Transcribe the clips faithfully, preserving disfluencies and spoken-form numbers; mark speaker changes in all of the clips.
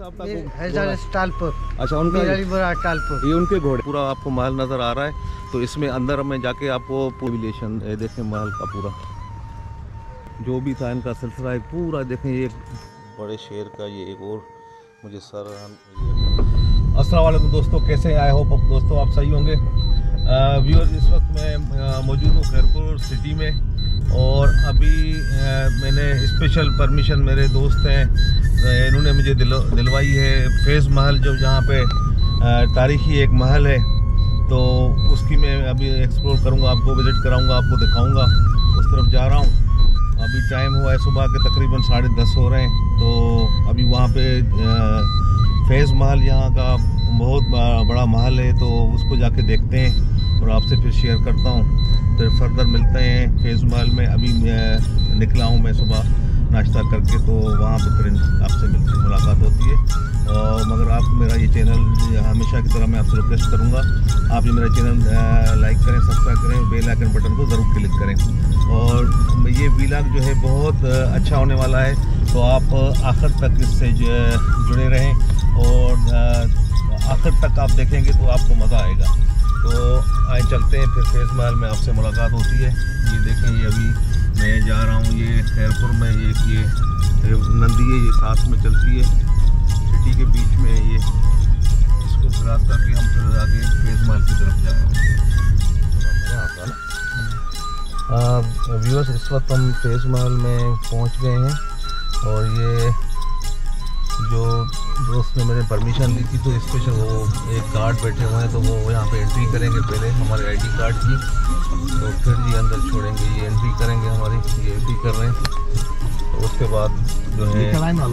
Speaker 1: साहब का
Speaker 2: टालपुर।
Speaker 1: अच्छा, उनका
Speaker 2: टालपुर,
Speaker 1: ये उनके घोड़े। पूरा आपको महल नज़र आ रहा है, तो इसमें अंदर में जाके आपको पूरी देखें महल का पूरा जो भी था इनका सिलसिला एक पूरा देखें। ये बड़े शेर का ये एक और मुझे सर। अस्सलाम वालेकुम दोस्तों, कैसे हैं? आई होप दोस्तों आप सही होंगे। व्यूअर्स, इस वक्त मैं मौजूद हूँ खैरपुर सिटी में और अभी आ, मैंने स्पेशल परमिशन मेरे दोस्त हैं इन्होंने मुझे दिल, दिलवाई है। फैज़ महल जो जहाँ पे आ, तारीखी एक महल है, तो उसकी मैं अभी एक्सप्लोर करूँगा, आपको विज़िट कराऊँगा, आपको दिखाऊँगा। उस तरफ जा रहा हूँ। अभी टाइम हुआ है सुबह के तकरीबन साढ़े दस हो रहे हैं। तो अभी वहाँ पे फैज़ महल यहाँ का बहुत बड़ा महल है, तो उसको जाके देखते हैं और आपसे फिर शेयर करता हूँ। फिर फर्दर मिलते हैं फैज़ महल में। अभी निकला हूँ मैं सुबह नाश्ता करके, तो वहाँ पे फिर आपसे मिलते मुलाकात होती है। और मगर आप मेरा ये चैनल हमेशा की तरह मैं आपसे रिक्वेस्ट करूँगा, आप ये मेरा चैनल लाइक करें, सब्सक्राइब करें, बेल आइकन बटन को ज़रूर क्लिक करें। और ये व्लॉग जो है बहुत अच्छा होने वाला है, तो आप आखिर तक इससे जुड़े रहें और आखिर तक आप देखेंगे तो आपको मज़ा आएगा। तो आए चलते हैं फिर फैज़ महल में आपसे मुलाकात होती है। ये देखें, ये अभी मैं जा रहा हूँ, ये खैरपुर में एक ये नदी है, ये साथ में चलती है सिटी के बीच में है। ये इसको क्रॉस करके हम फिर आगे फैज़ महल की तरफ जा रहे हैं। व्यूअर्स, इस वक्त हम फैज़ महल में पहुँच गए हैं और ये जो दोस्त ने मेरे परमिशन दी थी, तो स्पेशल वो एक गार्ड बैठे हुए हैं, तो वो यहाँ पे एंट्री करेंगे पहले हमारे आईडी कार्ड की, तो फिर जी अंदर छोड़ेंगे। ये एंट्री करेंगे हमारी, ये एंट्री कर रहे हैं, तो उसके बाद जो है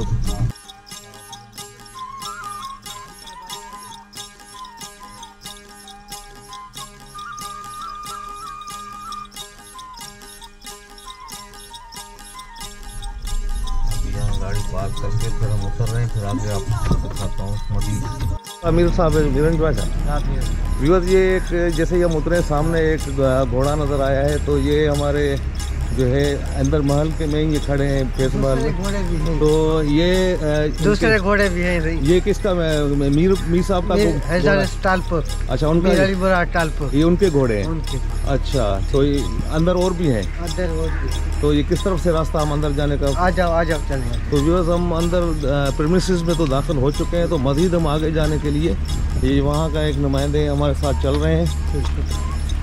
Speaker 1: गाड़ी पार्क करके फिर हम उतर रहे हैं। फिर आगे आपको दिखाता हूँ मजीद। अमीर साहब व्यूअर्स, ये एक जैसे ही हम उतरे सामने एक घोड़ा नज़र आया है, तो ये हमारे जो है अंदर महल के में ये खड़े हैं फैज़ महल में। तो ये
Speaker 2: दूसरे घोड़े भी हैं।
Speaker 1: ये किसका? मीर मीर साहब का
Speaker 2: टालपुर।
Speaker 1: अच्छा, उनका
Speaker 2: टालपुर,
Speaker 1: ये उनके घोड़े हैं।
Speaker 2: उनके।
Speaker 1: अच्छा, तो ये अंदर और भी हैं?
Speaker 2: अंदर और भी।
Speaker 1: तो ये किस तरफ से रास्ता हम अंदर जाने का?
Speaker 2: आ जाओ आ जाओ चलें।
Speaker 1: तो व्यूअर्स, हम अंदर प्रीमिसेस में तो दाखिल हो चुके हैं, तो मज़ीद हम आगे जाने के लिए ये वहाँ का एक नुमाइंदे हमारे साथ चल रहे हैं,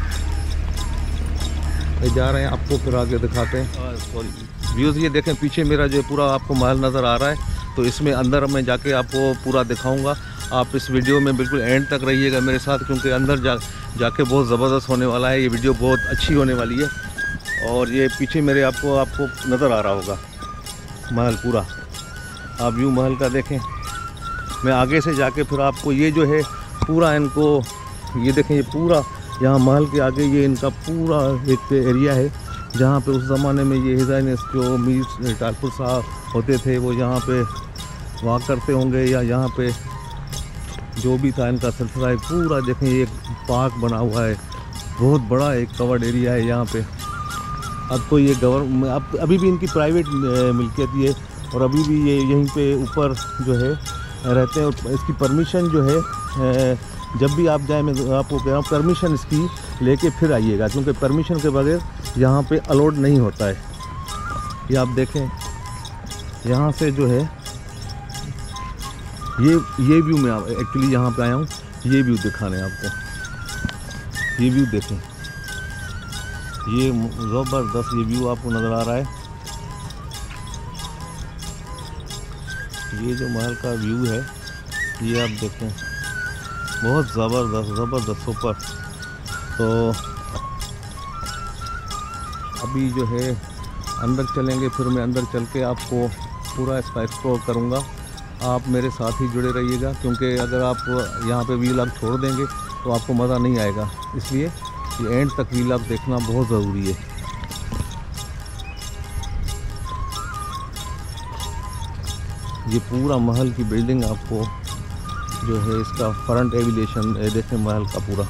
Speaker 1: ये जा रहे हैं, आपको फिर आगे दिखाते हैं। सॉरी व्यूअर्स, ये देखें पीछे मेरा जो पूरा आपको महल नज़र आ रहा है, तो इसमें अंदर मैं जाके आपको पूरा दिखाऊंगा। आप इस वीडियो में बिल्कुल एंड तक रहिएगा मेरे साथ, क्योंकि अंदर जा जाके बहुत ज़बरदस्त होने वाला है। ये वीडियो बहुत अच्छी होने वाली है। और ये पीछे मेरे आपको आपको नज़र आ रहा होगा महल पूरा। आप व्यू महल का देखें। मैं आगे से जाके फिर आपको ये जो है पूरा इनको ये देखें, ये पूरा यहाँ महल के आगे ये इनका पूरा एक एरिया है, जहाँ पे उस ज़माने में ये हिज़ाइनस जो मीर टालपुर साहब होते थे, वो यहाँ पे वहाँ करते होंगे या यहाँ पे जो भी था इनका सिलसिला है पूरा। देखें, ये एक पार्क बना हुआ है, बहुत बड़ा एक कवर्ड एरिया है यहाँ पे। अब तो ये गवर्नमेंट अब अभी भी इनकी प्राइवेट मिल्कियत ही है, और अभी भी ये यहीं पे ऊपर जो है रहते हैं। और इसकी परमिशन जो है जब भी आप जाए, मैं आपको कह रहा हूँ परमिशन इसकी लेके फिर आइएगा, क्योंकि परमिशन के बगैर यहाँ पे अलाउड नहीं होता है। ये आप देखें, यहाँ से जो है ये ये व्यू में एक्चुअली यहाँ पे आया हूँ, ये व्यू दिखाने आपको। ये व्यू देखें, ये ज़बरदस्त ये व्यू आपको नज़र आ रहा है। ये जो महल का व्यू है ये आप देखें, बहुत ज़बरदस्त ज़बरदस्त सुपर। तो अभी जो है अंदर चलेंगे, फिर मैं अंदर चल के आपको पूरा इसका एक्सप्लोर करूँगा। आप मेरे साथ ही जुड़े रहिएगा, क्योंकि अगर आप यहाँ पे व्लॉग छोड़ देंगे तो आपको मज़ा नहीं आएगा, इसलिए ये एंड तक व्लॉग देखना बहुत ज़रूरी है। ये पूरा महल की बिल्डिंग आपको जो है इसका फ्रंट एलिवेशन देखें महल का पूरा।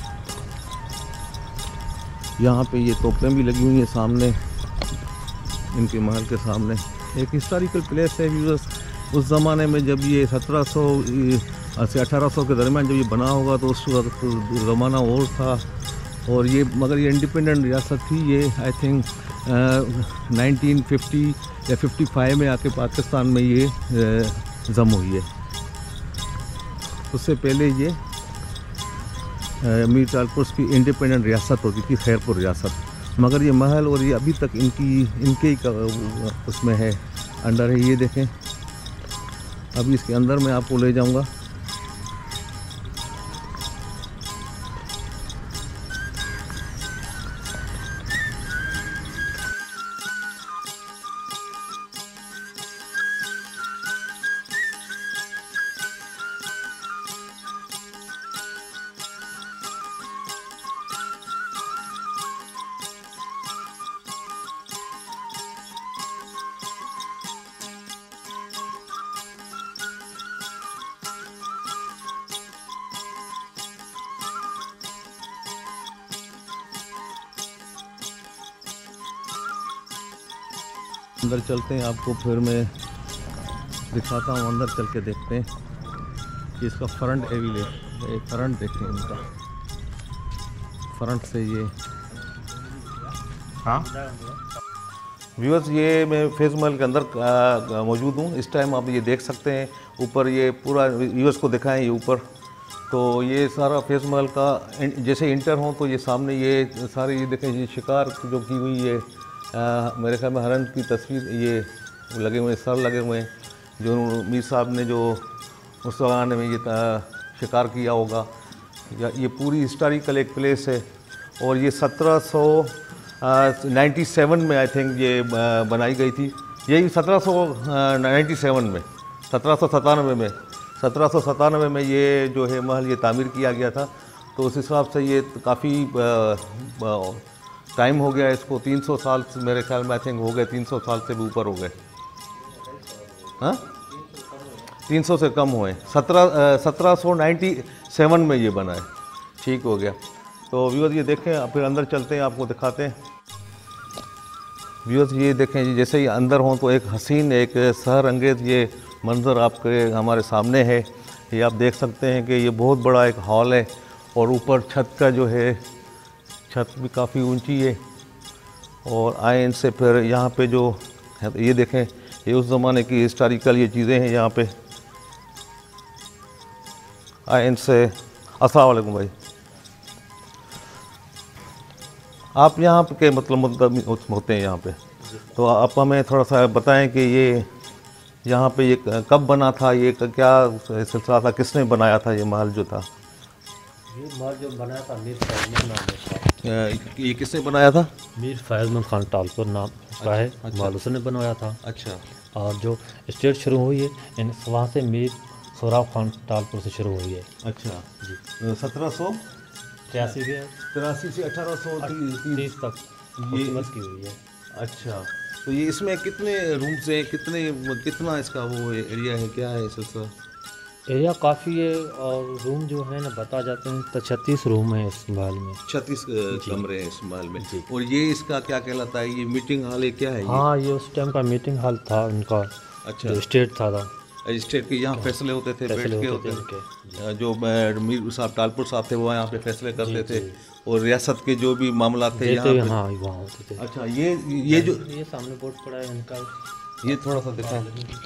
Speaker 1: यहाँ पे ये तोपें भी लगी हुई हैं सामने, इनके महल के सामने एक हिस्टोरिकल प्लेस है व्यूअर्स। उस ज़माने में जब ये सत्रह सौ से अठारह सौ के दरमियान जब ये बना होगा तो उस वक्त ज़माना और था। और ये मगर ये इंडिपेंडेंट रियासत थी। ये आई थिंक नाइनटीन फिफ्टी या फिफ्टी फाइव में आके पाकिस्तान में ये जम हुई है। उससे पहले ये मीर तालपुर की इंडिपेंडेंट रियासत होती थी, खैरपुर रियासत। मगर ये महल और ये अभी तक इनकी इनके ही उसमें है, अंडर है। ये देखें, अभी इसके अंदर मैं आपको ले जाऊंगा। अंदर चलते हैं, आपको फिर मैं दिखाता हूँ। अंदर चल के देखते हैं कि इसका फ्रंट एविले एक फ्रंट देखें इनका, फ्रंट से ये। हाँ व्यूअर्स, ये मैं फेज़ महल के अंदर मौजूद हूँ इस टाइम। आप ये देख सकते हैं ऊपर, ये पूरा व्यूअर्स को दिखाएं ये ऊपर। तो ये सारा फेज़ महल का जैसे इंटर हो तो ये सामने ये सारे ये देखें, ये शिकार जो की हुई है, आ, मेरे ख्याल में हरन की तस्वीर ये लगे हुए, सर लगे हुए हैं, जो मीर साहब ने जो उस ज़माने में ये शिकार किया होगा। या ये पूरी हिस्टोरिकल एक प्लेस है। और ये सत्रह सौ नाइन्टी सेवन में आई थिंक ये बनाई गई थी। यही सत्रह सौ नाइन्टी सेवन में सत्रह सौ सतानवे में सत्रह सौ सतानवे में ये जो है महल ये तामीर किया गया था। तो उस हिसाब से ये काफ़ी टाइम हो गया इसको, तीन सौ साल मेरे ख्याल में आई थिंक हो गए, तीन सौ साल से भी ऊपर हो गए। हाँ, तीन सौ से कम हुए। सत्रह सत्रह सौ नाइन्टी सेवन में ये बना है। ठीक हो गया। तो व्यूअर्स ये देखें, फिर अंदर चलते हैं, आपको दिखाते हैं। व्यूअर्स ये देखें जी, जैसे ही अंदर हों तो एक हसीन, एक सहर अंगेज़ ये मंज़र आपके हमारे सामने है। ये आप देख सकते हैं कि ये बहुत बड़ा एक हॉल है और ऊपर छत का जो है, छत भी काफ़ी ऊंची है। और आए इनसे फिर यहाँ पे जो है, ये देखें, ये उस ज़माने की हिस्टोरिकल ये चीज़ें हैं यहाँ पे। आए इनसे, अस्सलाम वालेकुम भाई, आप यहाँ के मतलब मतलब होते हैं यहाँ पे, तो आप हमें थोड़ा सा बताएं कि ये यहाँ पे ये कब बना था, ये क्या सिलसिला था, किसने बनाया था ये महल जो था?
Speaker 3: ये महल जो बनाया था मीर फैज़ल नाम है।
Speaker 1: ये किसने बनाया था?
Speaker 3: मीर फैज़ल खान तालपुर नाम का है।
Speaker 1: अच्छा।
Speaker 3: महल उसने बनवाया था।
Speaker 1: अच्छा।
Speaker 3: और जो स्टेट शुरू हुई है इन वहाँ से मीर सोहराब खान तालपुर से शुरू हुई है।
Speaker 1: अच्छा जी। सत्रह सौ
Speaker 3: तिरासी के
Speaker 1: तिरासी से अठारह सौ
Speaker 3: तीस तक हुकूमत की हुई है।
Speaker 1: अच्छा, तो ये इसमें कितने रूम्स हैं, कितने कितना इसका वो एरिया है, क्या है सिलसिला?
Speaker 3: एरिया काफ़ी है और रूम जो है ना बता जाते हैं तो छत्तीस रूम है इस महल में।
Speaker 1: छत्तीस कमरे हैं इस महल में। और ये इसका क्या कहलाता है, ये मीटिंग हॉल है, क्या है ये?
Speaker 3: हाँ, ये उस टाइम का मीटिंग हॉल था उनका।
Speaker 1: अच्छा,
Speaker 3: जो स्टेट था, था।
Speaker 1: स्टेट के यहाँ फैसले होते थे, बैठ के होते थे। जो मीर साहब तालपुर साहब थे वो यहाँ पे फैसले करते थे और रियासत के जो भी मामला थे यहाँ पे।
Speaker 3: हाँ, वहाँ होते थे।
Speaker 1: अच्छा, ये ये जो
Speaker 3: ये सामने बोर्ड पड़ा है इनका,
Speaker 1: ये थोड़ा सा दिखाएं।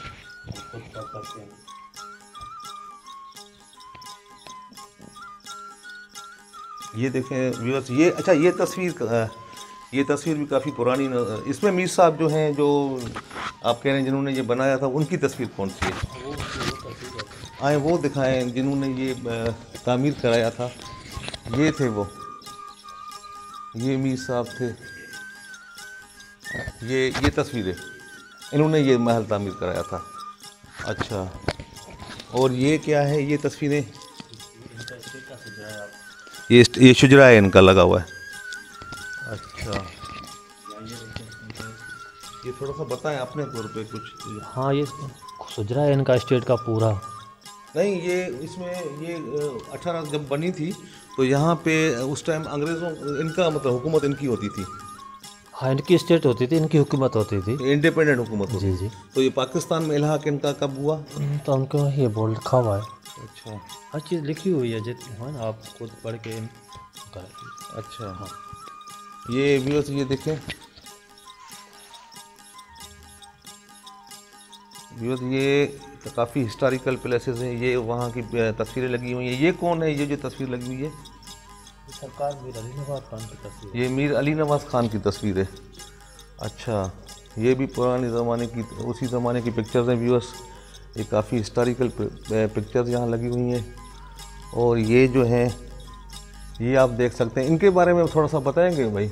Speaker 1: ये देखें व्यूअर्स, ये अच्छा, ये तस्वीर ये तस्वीर भी काफ़ी पुरानी न, इसमें मीर साहब जो हैं, जो आप कह रहे हैं जिन्होंने ये बनाया था, उनकी तस्वीर कौन सी है? आए वो दिखाएं जिन्होंने ये तामीर कराया था। ये थे वो, ये मीर साहब थे। ये ये तस्वीरें, इन्होंने ये महल तामीर कराया था। अच्छा, और ये क्या है, ये तस्वीरें, ये ये शुजरा है इनका लगा हुआ है। अच्छा, ये थोड़ा सा बताएं अपने तौर पे कुछ।
Speaker 3: हाँ, ये सुजरा है इनका स्टेट का पूरा।
Speaker 1: नहीं, ये इसमें ये अठारह जब बनी थी तो यहाँ पे उस टाइम अंग्रेज़ों, इनका मतलब हुकूमत इनकी होती थी।
Speaker 3: हाँ, इनकी स्टेट होती थी, इनकी हुकूमत होती थी।
Speaker 1: इंडिपेंडेंट हुकूमत होती
Speaker 3: जी जी।
Speaker 1: तो ये पाकिस्तान में इल्हाक इनका कब हुआ?
Speaker 3: तो उनको ये बोर्ड लिखा हुआ है,
Speaker 1: अच्छा
Speaker 3: हर चीज़ लिखी हुई है जितनी है ना, आप खुद पढ़ के कर।
Speaker 1: अच्छा हाँ, ये व्यूअर्स ये देखें व्यूअर्स, ये काफ़ी हिस्टोरिकल प्लेसेस हैं। ये वहाँ की तस्वीरें लगी हुई हैं। ये कौन है, ये जो तस्वीर लगी हुई है?
Speaker 3: सरकार मीर अली नवाज खान की तस्वीर।
Speaker 1: ये मीर अली नवाज खान की तस्वीर है। अच्छा, ये भी पुराने ज़माने की, उसी ज़माने की पिक्चर्स हैं व्यूअर्स। ये काफ़ी हिस्टोरिकल पिक्चर्स यहाँ लगी हुई हैं। और ये जो हैं, ये आप देख सकते हैं। इनके बारे में थोड़ा सा बताएंगे भाई?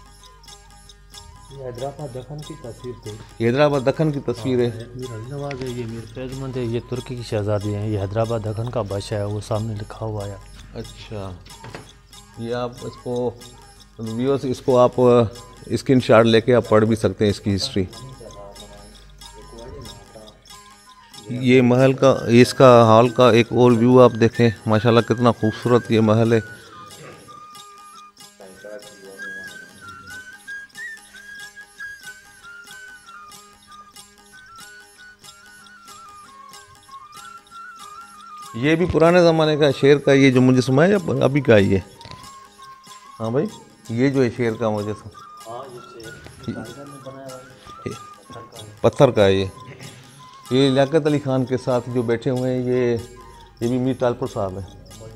Speaker 3: ये हैदराबाद दखन की तस्वीर थी।
Speaker 1: हैदराबाद दखन की तस्वीर है।
Speaker 3: मीर अली नवाज है, ये मीर फैज़मंद है, ये तुर्की की शहजादी हैं, ये हैदराबाद दखन का बादशाह है, वो सामने लिखा हुआ है।
Speaker 1: अच्छा, ये आप इसको व्यूअर्स, इसको आप स्क्रीन शॉट लेके आप पढ़ भी सकते हैं इसकी हिस्ट्री। ये महल का, इसका हॉल का एक और व्यू आप देखें, माशाल्लाह कितना खूबसूरत ये महल है। ये भी पुराने ज़माने का शेर का ये जो मुजस्समा है, या अभी का है ये? हाँ भाई, ये जो है शेर का मुजस्समा,
Speaker 3: हाँ, ये बनाया हुआ
Speaker 1: पत्थर का है ये। ये लियाकत अली खान के साथ जो बैठे हुए हैं, ये ये भी मीर तालपुर साहब है।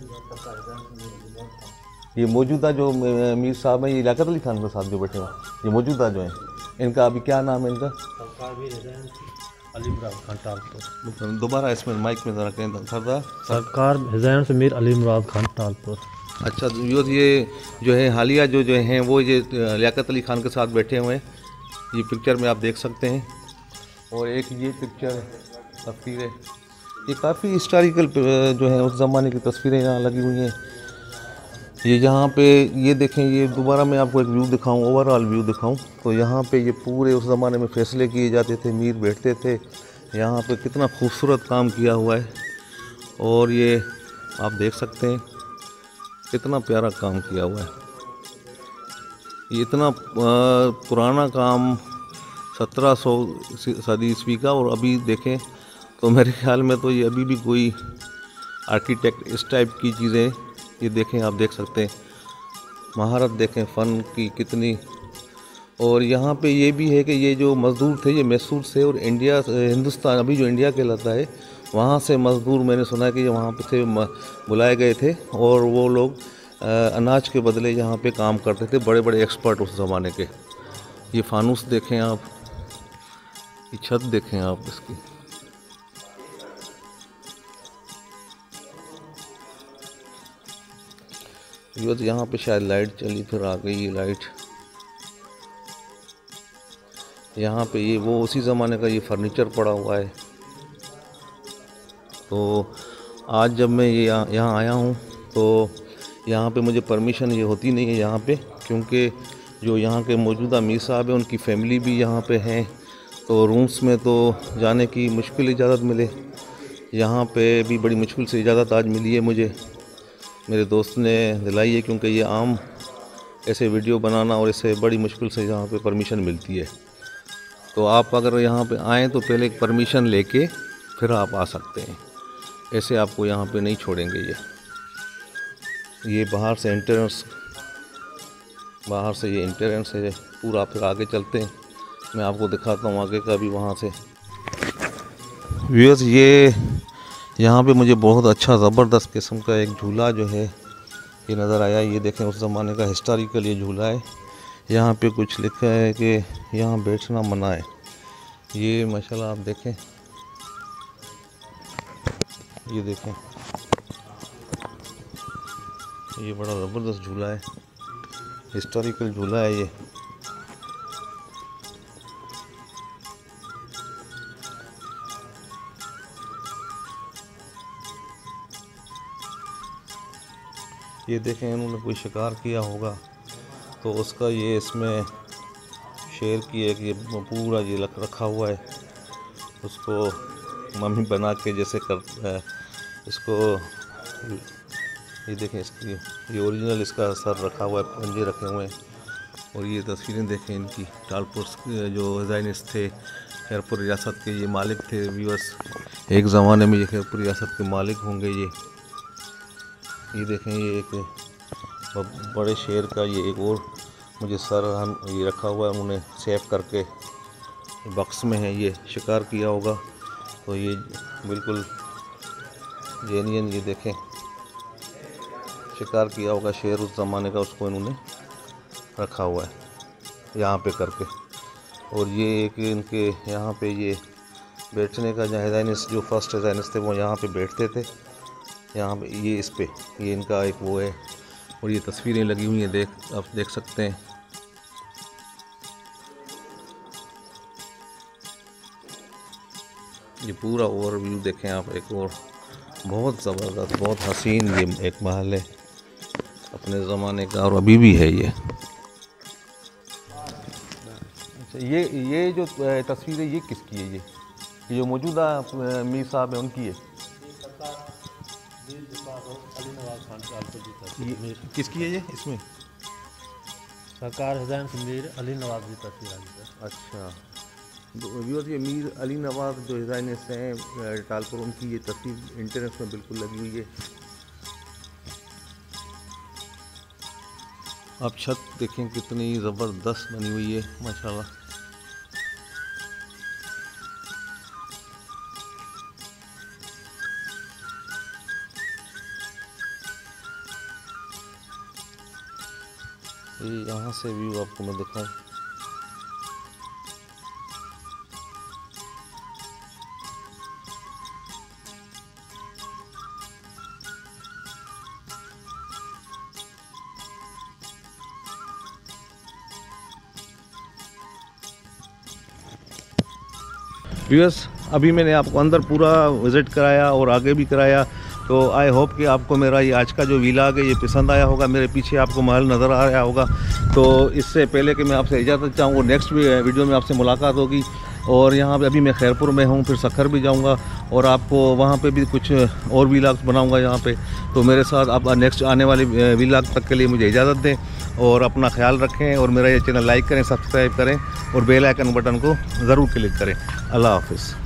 Speaker 1: ये मौजूदा जो मीर साहब हैं, ये लियाकत अली खान के साथ जो बैठे हुए हैं, ये मौजूदा जो हैं, इनका अभी क्या नाम है इनका?
Speaker 3: अली इमरान खान तालपुर।
Speaker 1: दोबारा इसमें माइक में ज़रा कहें सरदार।
Speaker 3: सरकार हुसैन से मीर अली इमरान खान तालपुर।
Speaker 1: अच्छा व्यूअर्स, ये जो है हालिया जो जो हैं वो ये लियाकत अली खान के साथ बैठे हुए हैं, ये पिक्चर में आप देख सकते हैं। और एक ये पिक्चर तस्वीर है, ये काफ़ी हिस्टोरिकल जो है उस ज़माने की तस्वीरें यहाँ लगी हुई हैं। ये यहाँ पे ये देखें, ये दोबारा मैं आपको एक व्यू दिखाऊं, ओवरऑल व्यू दिखाऊं, तो यहाँ पे ये पूरे उस ज़माने में फ़ैसले किए जाते थे, मीर बैठते थे यहाँ पे। कितना खूबसूरत काम किया हुआ है। और ये आप देख सकते हैं कितना प्यारा काम किया हुआ है। ये इतना पुराना काम सत्रह सौ सदी ईस्वी का, और अभी देखें तो मेरे ख्याल में तो ये अभी भी कोई आर्किटेक्ट इस टाइप की चीज़ें, ये देखें आप देख सकते हैं, महारत देखें फ़न की कितनी। और यहाँ पे ये भी है कि ये जो मज़दूर थे ये मैसूर से और इंडिया, हिंदुस्तान अभी जो इंडिया कहलाता है, वहाँ से मज़दूर मैंने सुना है कि वहाँ पे थे, बुलाए गए थे, और वो लोग अनाज के बदले यहाँ पे काम करते थे, बड़े बड़े एक्सपर्ट उस ज़माने के। ये फानूस देखें आप, ये छत देखें आप इसकी। ये तो यहाँ पे शायद लाइट चली, फिर आ गई ये लाइट। यहाँ पे ये वो उसी ज़माने का ये फर्नीचर पड़ा हुआ है। तो आज जब मैं ये यहाँ यहाँ आया हूँ तो यहाँ पे मुझे परमिशन ये होती नहीं है यहाँ पे, क्योंकि जो यहाँ के मौजूदा मीर साहब हैं उनकी फ़ैमिली भी यहाँ पे हैं, तो रूम्स में तो जाने की मुश्किल इजाज़त मिले। यहाँ पे भी बड़ी मुश्किल से इजाज़त आज मिली है मुझे, मेरे दोस्त ने दिलाई है, क्योंकि ये आम ऐसे वीडियो बनाना और इससे बड़ी मुश्किल से यहाँ पे परमिशन मिलती है। तो आप अगर यहाँ पे आएँ तो पहले एक परमिशन लेके फिर आप आ सकते हैं, ऐसे आपको यहाँ पे नहीं छोड़ेंगे। ये ये बाहर से एंट्रेंस, बाहर से ये एंट्रेंस है पूरा। फिर आगे चलते हैं, मैं आपको दिखाता हूँ आगे का भी वहाँ से। व्यूअर्स, ये यहाँ पे मुझे बहुत अच्छा ज़बरदस्त किस्म का एक झूला जो है ये नज़र आया। ये देखें उस ज़माने का हिस्टोरिकल ये झूला है। यहाँ पे कुछ लिखा है कि यहाँ बैठना मना है। ये माशाल्लाह आप देखें, ये देखें, ये बड़ा ज़बरदस्त झूला है, हिस्टोरिकल झूला है ये। ये देखें, इन्होंने कोई शिकार किया होगा तो उसका ये इसमें शेर की एक ये पूरा ये लग रखा हुआ है, उसको मम्मी बना के जैसे कर है इसको। ये देखें, इसकी ये ओरिजिनल इसका सर रखा हुआ है, पंजे रखे हुए हैं। और ये तस्वीरें देखें इनकी। टालपुर जो ज़ाइनिस्ट थे, खैरपुर रियासत के ये मालिक थे व्यूअर्स। एक ज़माने में ये खैरपुर रियासत के मालिक होंगे। ये ये देखें, ये एक बड़े शेर का ये एक और मुझे सर हम ये रखा हुआ है, उन्होंने सेव करके बक्स में है। ये शिकार किया होगा तो ये बिल्कुल जेन्युइन, ये देखें शिकार किया होगा शेर उस ज़माने का, उसको इन्होंने रखा हुआ है यहाँ पे करके। और ये एक इनके यहाँ पे ये बैठने का जहाँ ज़ाइनिस्ट जो फर्स्ट ज़ाइनिस्ट थे वो यहाँ पे बैठते थे, यहाँ पे ये इस पे ये इनका एक वो है। और ये तस्वीरें लगी हुई हैं, देख आप देख सकते हैं। ये पूरा ओवरव्यू देखें आप एक और, बहुत ज़बरदस्त, बहुत हसीन ये एक महल है अपने ज़माने का और अभी भी है ये। अच्छा, ये ये जो तस्वीर है ये किसकी है? ये ये जो मौजूदा मीर साहब है उनकी है? ये किसकी है ये इसमें?
Speaker 3: सरकार हुसैन से मीर अली नवाज की तस्वीर है।
Speaker 1: अच्छा, व्यूअर्स ये मीर अली नवाज जो ज़ाइनिस्ट हैं टालपुर, उनकी ये तस्वीर इंटरनेट में बिल्कुल लगी हुई है। आप छत देखें कितनी ज़बरदस्त बनी हुई है माशाल्लाह। ये यहाँ से व्यू आपको मैं दिखाऊं। व्यूअर्स, अभी मैंने आपको अंदर पूरा विज़िट कराया और आगे भी कराया, तो आई होप कि आपको मेरा ये आज का जो व्लॉग है ये पसंद आया होगा। मेरे पीछे आपको महल नज़र आ रहा होगा। तो इससे पहले कि मैं आपसे इजाज़त चाहूँ और नेक्स्ट वीडियो में आपसे मुलाकात होगी। और यहाँ पे अभी मैं खैरपुर में हूँ, फिर सखर भी जाऊँगा और आपको वहाँ पे भी कुछ और व्लॉग्स बनाऊँगा यहाँ पे। तो मेरे साथ आप नेक्स्ट आने वाले व्लॉग तक के लिए मुझे इजाज़त दें और अपना ख्याल रखें और मेरा ये चैनल लाइक करें, सब्सक्राइब करें और बेल आइकन बटन को ज़रूर क्लिक करें। अल्लाह हाफ़िज़।